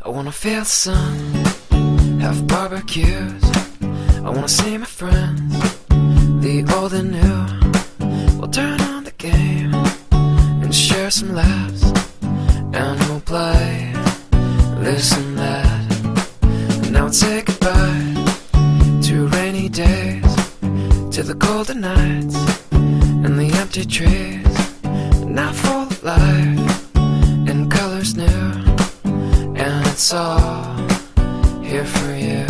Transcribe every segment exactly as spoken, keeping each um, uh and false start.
I wanna feel the sun, have barbecues. I wanna see my friends, the old and new. We'll turn on the game and share some laughs, and we'll play this and that. And now we'll say goodbye to rainy days, to the golden nights and the empty trees. Now full of life and colors new, and it's all here for you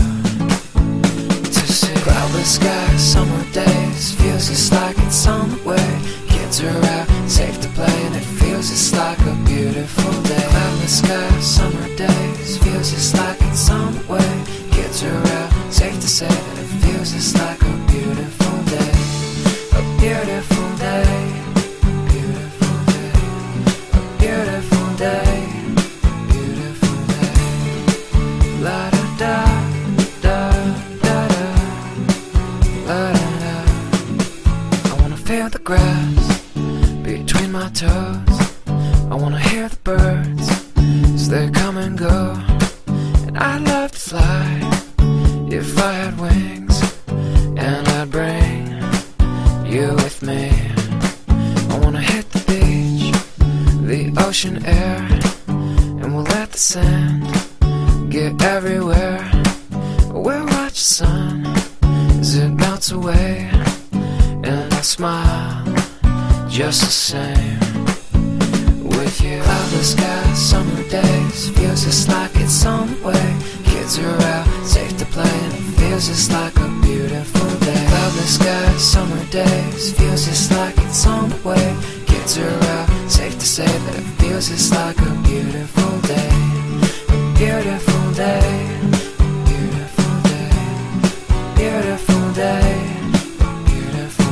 to see. Cloudless skies, summer days, feels just like it's on the way. Kids are out, safe to play, and it feels just like a beautiful day. Cloudless skies, summer days, feels just like it's on the way. Kids are out, safe to say that it feels just like a beautiful day. A beautiful day. Beautiful day. A beautiful day. Beautiful day. La da da da da da. La da da. I wanna feel the grass between my toes. I wanna hear the birds as they come and go. And I'd love to fly if I had wings, and I'd bring you with me. I wanna hit the beach, the ocean air, and we'll let the sand get everywhere. We'll watch the sun as it melts away, and I'll smile just the same with you. Cloudless skies, summer days, feels just like it's on the way. Kids are out, safe to play, and it feels just like a beautiful day. Cloudless skies, summer days, feels just like it's on the way. Kids are out, safe to say that it feels just like a beautiful day. A beautiful day. Beautiful day. Beautiful day. Beautiful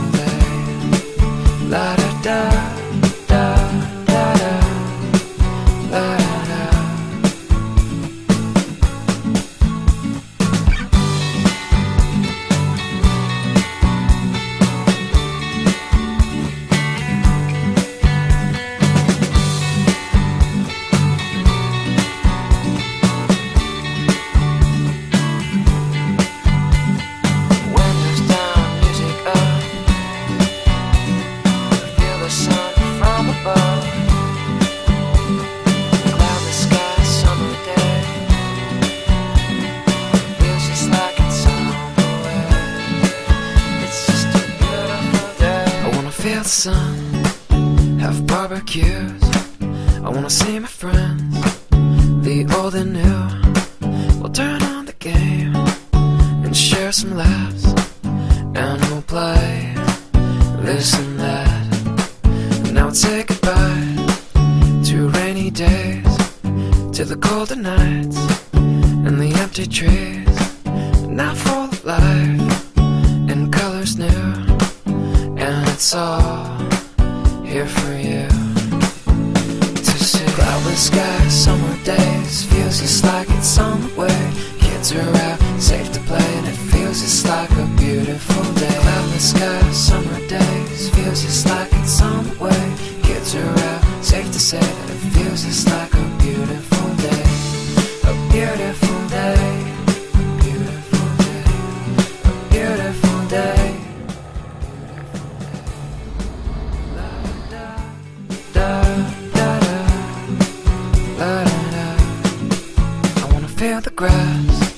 day. La da da da da da. La da da. Windows down, music up, feel the sun from above. Cloudless sky, summer day, feels just like it's on the way. It's just a beautiful day. I wanna feel the sun, have barbecues. I wanna see my friends, the old and new. We'll turn on the game and share some laughs, and we'll play this and that. And now we'll say goodbye to rainy days, to the golden nights and the empty trees. Now full of life and colors new, and it's all here for you to see. Cloudless skies, summer days, feels just like it's on the way. Kids are out, safe to play, and it feels just like a beautiful day. Cloudless skies, summer days, feels just like it's on the way. Kids are out, safe to say that it feels just like a beautiful day. A beautiful day. Beautiful day. A beautiful day. La da da da da. La da da. I wanna feel the grass